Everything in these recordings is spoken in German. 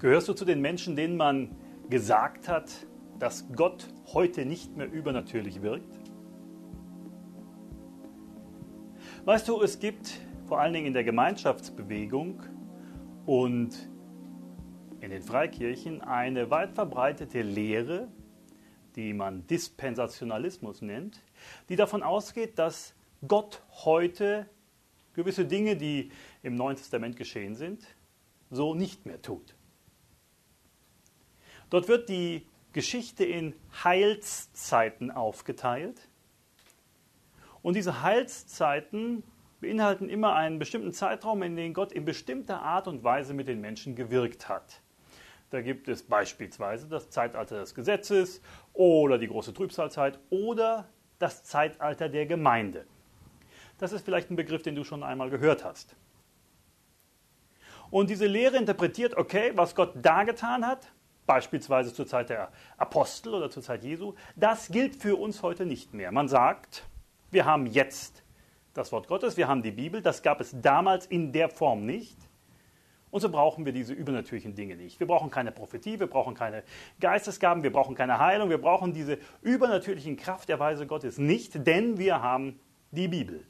Gehörst du zu den Menschen, denen man gesagt hat, dass Gott heute nicht mehr übernatürlich wirkt? Weißt du, es gibt vor allen Dingen in der Gemeinschaftsbewegung und in den Freikirchen eine weit verbreitete Lehre, die man Dispensationalismus nennt, die davon ausgeht, dass Gott heute gewisse Dinge, die im Neuen Testament geschehen sind, so nicht mehr tut. Dort wird die Geschichte in Heilszeiten aufgeteilt. Und diese Heilszeiten beinhalten immer einen bestimmten Zeitraum, in dem Gott in bestimmter Art und Weise mit den Menschen gewirkt hat. Da gibt es beispielsweise das Zeitalter des Gesetzes oder die große Trübsalzeit oder das Zeitalter der Gemeinde. Das ist vielleicht ein Begriff, den du schon einmal gehört hast. Und diese Lehre interpretiert, okay, was Gott da getan hat, beispielsweise zur Zeit der Apostel oder zur Zeit Jesu, das gilt für uns heute nicht mehr. Man sagt, wir haben jetzt das Wort Gottes, wir haben die Bibel, das gab es damals in der Form nicht. Und so brauchen wir diese übernatürlichen Dinge nicht. Wir brauchen keine Prophetie, wir brauchen keine Geistesgaben, wir brauchen keine Heilung, wir brauchen diese übernatürlichen Krafterweise Gottes nicht, denn wir haben die Bibel.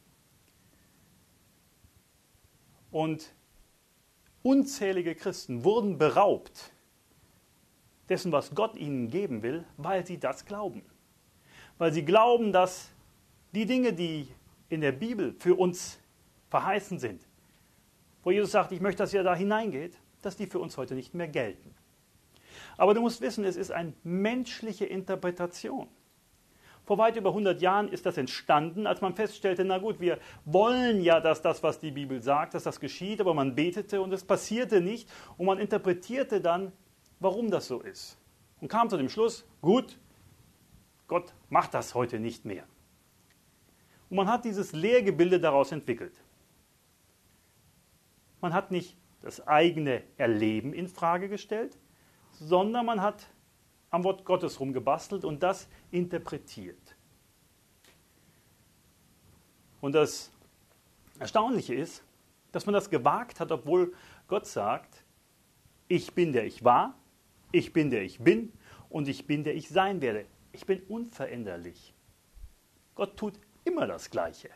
Und unzählige Christen wurden beraubt dessen, was Gott ihnen geben will, weil sie das glauben. Weil sie glauben, dass die Dinge, die in der Bibel für uns verheißen sind, wo Jesus sagt, ich möchte, dass ihr da hineingeht, dass die für uns heute nicht mehr gelten. Aber du musst wissen, es ist eine menschliche Interpretation. Vor weit über 100 Jahren ist das entstanden, als man feststellte, na gut, wir wollen ja, dass das, was die Bibel sagt, dass das geschieht, aber man betete und es passierte nicht und man interpretierte dann, warum das so ist. Und kam zu dem Schluss, gut, Gott macht das heute nicht mehr. Und man hat dieses Lehrgebilde daraus entwickelt. Man hat nicht das eigene Erleben in Frage gestellt, sondern man hat am Wort Gottes rumgebastelt und das interpretiert. Und das Erstaunliche ist, dass man das gewagt hat, obwohl Gott sagt, ich bin der ich war, ich bin der ich bin und ich bin der ich sein werde. Ich bin unveränderlich. Gott tut immer das Gleiche.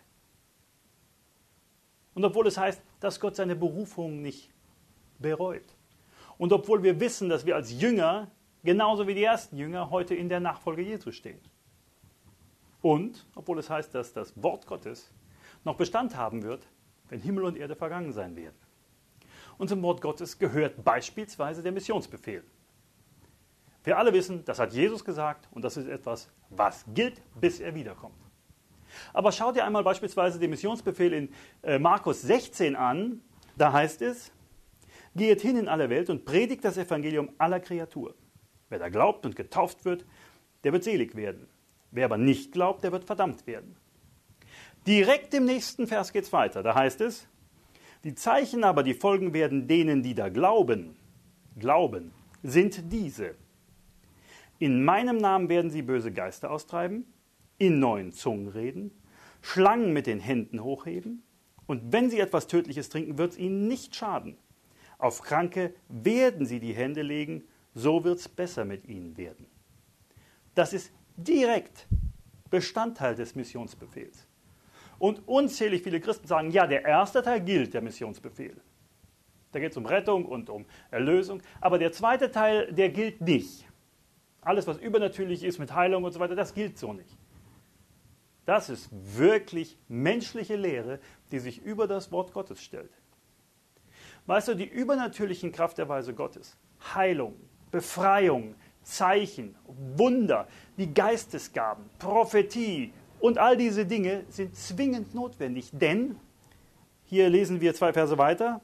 Und obwohl es heißt, dass Gott seine Berufung nicht bereut. Und obwohl wir wissen, dass wir als Jünger, genauso wie die ersten Jünger, heute in der Nachfolge Jesu stehen. Und obwohl es heißt, dass das Wort Gottes noch Bestand haben wird, wenn Himmel und Erde vergangen sein werden. Und zum Wort Gottes gehört beispielsweise der Missionsbefehl. Wir alle wissen, das hat Jesus gesagt und das ist etwas, was gilt, bis er wiederkommt. Aber schau dir einmal beispielsweise den Missionsbefehl in Markus 16 an. Da heißt es, geht hin in alle Welt und predigt das Evangelium aller Kreatur. Wer da glaubt und getauft wird, der wird selig werden. Wer aber nicht glaubt, der wird verdammt werden. Direkt im nächsten Vers geht es weiter. Da heißt es, die Zeichen aber, die folgen werden denen, die da glauben, sind diese. In meinem Namen werden sie böse Geister austreiben, in neuen Zungen reden, Schlangen mit den Händen hochheben und wenn sie etwas Tödliches trinken, wird es ihnen nicht schaden. Auf Kranke werden sie die Hände legen, so wird es besser mit ihnen werden. Das ist direkt Bestandteil des Missionsbefehls. Und unzählig viele Christen sagen, ja, der erste Teil gilt, der Missionsbefehl. Da geht es um Rettung und um Erlösung, aber der zweite Teil, der gilt nicht. Alles, was übernatürlich ist mit Heilung und so weiter, das gilt so nicht. Das ist wirklich menschliche Lehre, die sich über das Wort Gottes stellt. Weißt du, die übernatürlichen Krafterweise Gottes, Heilung, Befreiung, Zeichen, Wunder, die Geistesgaben, Prophetie und all diese Dinge sind zwingend notwendig. Denn, hier lesen wir 2 Verse weiter,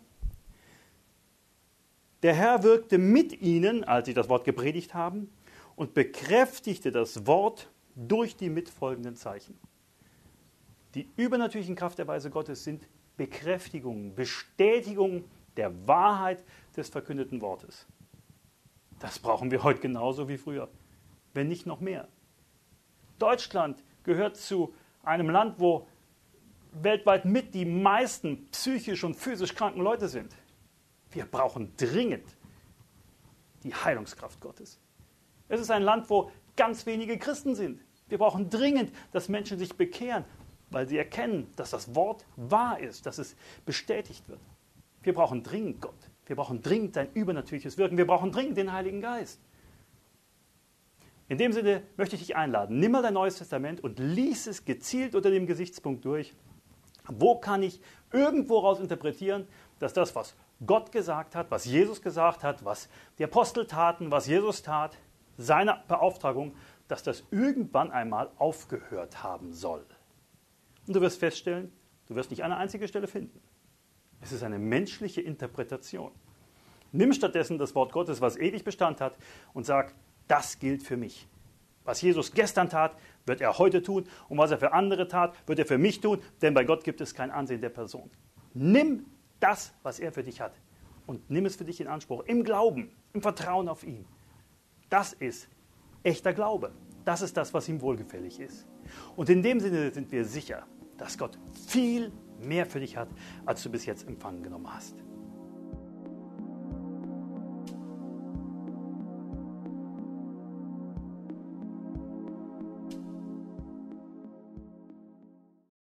der Herr wirkte mit ihnen, als sie das Wort gepredigt haben, und bekräftigte das Wort durch die mitfolgenden Zeichen. Die übernatürlichen Krafterweise Gottes sind Bekräftigungen, Bestätigungen der Wahrheit des verkündeten Wortes. Das brauchen wir heute genauso wie früher, wenn nicht noch mehr. Deutschland gehört zu einem Land, wo weltweit mit die meisten psychisch und physisch kranken Leute sind. Wir brauchen dringend die Heilungskraft Gottes. Es ist ein Land, wo ganz wenige Christen sind. Wir brauchen dringend, dass Menschen sich bekehren, weil sie erkennen, dass das Wort wahr ist, dass es bestätigt wird. Wir brauchen dringend Gott. Wir brauchen dringend sein übernatürliches Wirken. Wir brauchen dringend den Heiligen Geist. In dem Sinne möchte ich dich einladen, nimm mal dein Neues Testament und lies es gezielt unter dem Gesichtspunkt durch. Wo kann ich irgendwo raus interpretieren, dass das, was Gott gesagt hat, was Jesus gesagt hat, was die Apostel taten, was Jesus tat, seine Beauftragung, dass das irgendwann einmal aufgehört haben soll. Und du wirst feststellen, du wirst nicht eine einzige Stelle finden. Es ist eine menschliche Interpretation. Nimm stattdessen das Wort Gottes, was ewig Bestand hat, und sag, das gilt für mich. Was Jesus gestern tat, wird er heute tun. Und was er für andere tat, wird er für mich tun. Denn bei Gott gibt es kein Ansehen der Person. Nimm das, was er für dich hat. Und nimm es für dich in Anspruch. Im Glauben, im Vertrauen auf ihn. Das ist echter Glaube. Das ist das, was ihm wohlgefällig ist. Und in dem Sinne sind wir sicher, dass Gott viel mehr für dich hat, als du bis jetzt empfangen genommen hast.